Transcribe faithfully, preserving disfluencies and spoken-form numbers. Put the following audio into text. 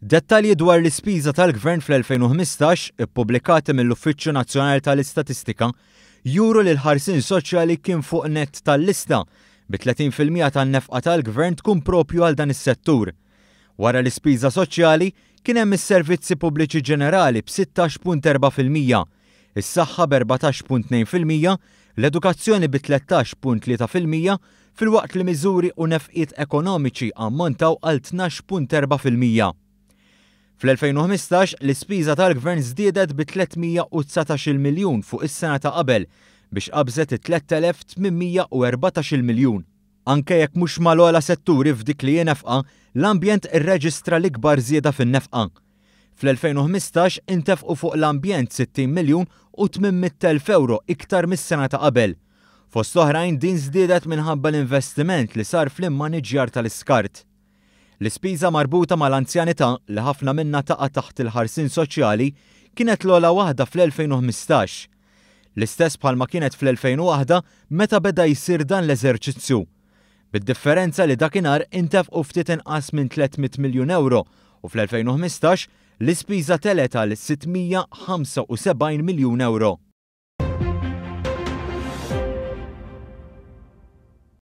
Dettalji dwar l-ispiża tal-Gvern fl-elfejn u ħmistax ippubblikati mill-Uffiċċju Nazzjonali tal-Istatistika juru li l-ħarsien soċjali kien fuq nett tal-lista bi tletin fil-mija tan-nefqa tal-Gvern tkun propju għal dan is-settur. Wara l-ispiża soċjali kien hemm is-servizzi pubbliċi ġenerali b'sittax punt erba' fil-mija, is-saħħa b'erbatax punt tnejn fil-mija, l-edukazzjoni bi tletax punt tlieta fil-mija filwaqt li miżuri u nefqiet ekonomiċi ammontaw għal tnax punt erba' fil-mija. Fl-elfejn u ħmistax l-ispiża tal-Gvern żdiedet bi tlietmija u tsatax miljun fuq is-sena ta' qabel biex qabżet it-tliet elef tminmija u erbatax miljun. Anke jekk mhux mal-ogħla setturi f'dik li jenefqa, l-ambjent irreġistra l-ikbar żieda fin-nefqa. Fl-elfejn u ħmistax intefqu fuq l-ambjent sittin miljun u tminmija elf euro iktar mis-sena ta' qabel. Fost oħrajn din żdiedet minħabba l-investiment li sar fl-immaniġġjar tal-iskart. L-ispiża marbuta mal-anzjanità li ħafna minnha taqa' taħt il-ħarsien soċjali kienet l-ogħla waħda fl-elfejn u ħmistax. L-istess bħalma kienet fl-elfejn u waħda meta beda jsir dan l-eżerċizzju. Bid-differenza li dakinhar intefqu ftit inqas minn tlietmija miljun euro u fl-elfejn u ħmistax l-ispiża telet għal sittmija ħamsa u sebgħin miljun euro.